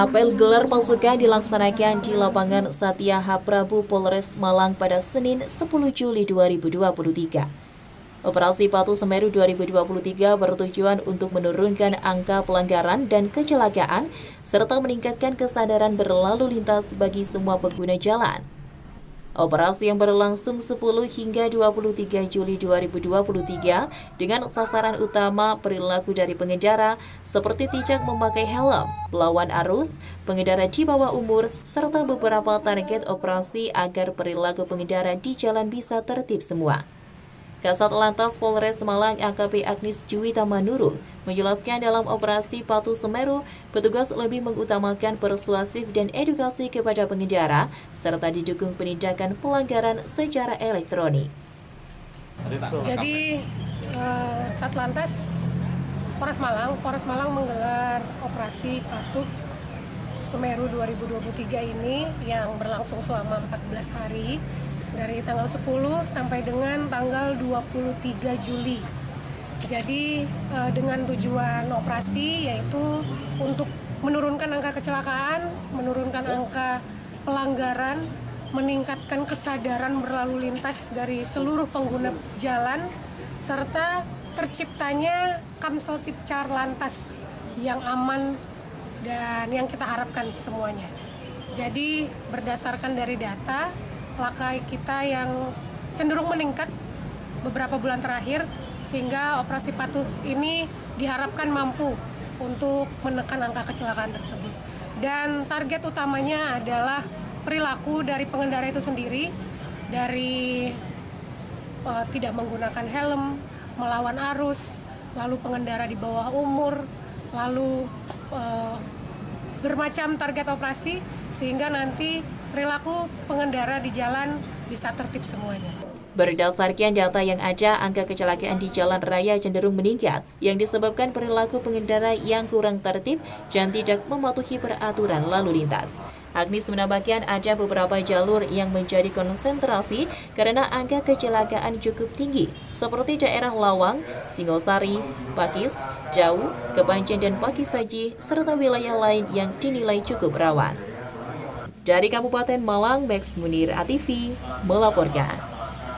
Apel gelar pasukan dilaksanakan di lapangan Satya H. Prabu Polres Malang pada Senin 10 Juli 2023. Operasi Patuh Semeru 2023 bertujuan untuk menurunkan angka pelanggaran dan kecelakaan serta meningkatkan kesadaran berlalu lintas bagi semua pengguna jalan. Operasi yang berlangsung 10 hingga 23 Juli 2023 dengan sasaran utama perilaku dari pengendara seperti tidak memakai helm, melawan arus, pengendara di bawah umur, serta beberapa target operasi agar perilaku pengendara di jalan bisa tertib semua. Kasat Lantas Polres Malang AKP Agnis Juwita Manurung menjelaskan dalam operasi Patuh Semeru, petugas lebih mengutamakan persuasif dan edukasi kepada pengendara, serta didukung penindakan pelanggaran secara elektronik. Jadi, Satlantas Polres Malang menggelar operasi Patuh Semeru 2023 ini yang berlangsung selama 14 hari. Dari tanggal 10 sampai dengan tanggal 23 Juli. Jadi dengan tujuan operasi yaitu untuk menurunkan angka kecelakaan, menurunkan angka pelanggaran, meningkatkan kesadaran berlalu lintas dari seluruh pengguna jalan, serta terciptanya Kamseltipcar Lantas yang aman dan yang kita harapkan semuanya. Jadi berdasarkan dari data, laka kita yang cenderung meningkat beberapa bulan terakhir, sehingga operasi patuh ini diharapkan mampu untuk menekan angka kecelakaan tersebut. Dan target utamanya adalah perilaku dari pengendara itu sendiri, dari tidak menggunakan helm, melawan arus, lalu pengendara di bawah umur, lalu bermacam target operasi, sehingga nanti perilaku pengendara di jalan bisa tertib semuanya. Berdasarkan data yang ada, angka kecelakaan di jalan raya cenderung meningkat yang disebabkan perilaku pengendara yang kurang tertib dan tidak mematuhi peraturan lalu lintas. Agnis menambahkan ada beberapa jalur yang menjadi konsentrasi karena angka kecelakaan cukup tinggi, seperti daerah Lawang, Singosari, Pakis, Jauh, Kepanjen dan Pakisaji, serta wilayah lain yang dinilai cukup rawan. Dari Kabupaten Malang, Max Munir ATV melaporkan.